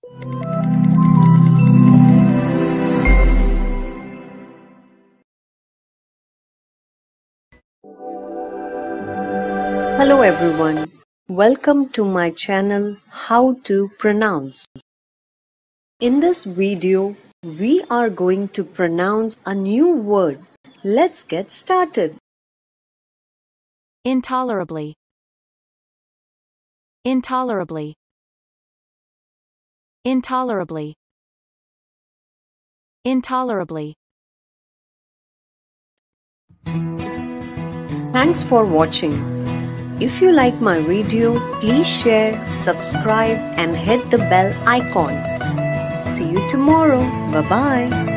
Hello everyone, welcome to my channel How to Pronounce. In this video, we are going to pronounce a new word. Let's get started. Intolerably. Intolerably. Intolerably. Intolerably. Thanks for watching. If you like my video, please share, subscribe and hit the bell icon. See you tomorrow. Bye-bye.